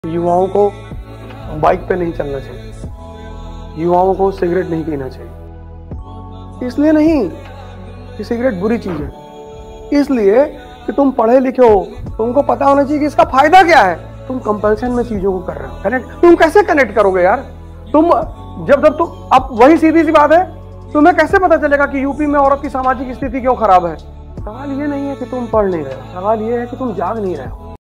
युवाओं को बाइक पे नहीं चलना चाहिए, युवाओं को सिगरेट नहीं पीना चाहिए। इसलिए नहीं कि सिगरेट बुरी चीज है, इसलिए कि तुम पढ़े लिखे हो, तुमको पता होना चाहिए कि इसका फायदा क्या है। तुम कंपल्सन में चीजों को कर रहे हो। कनेक्ट तुम कैसे कनेक्ट करोगे यार? तुम जब तुम अब वही सीधी सी बात है, तुम्हें कैसे पता चलेगा कि यूपी में औरत की सामाजिक स्थिति क्यों खराब है? सवाल ये नहीं है कि तुम पढ़ नहीं रहे हो, सवाल ये है कि तुम जाग नहीं रहे हो।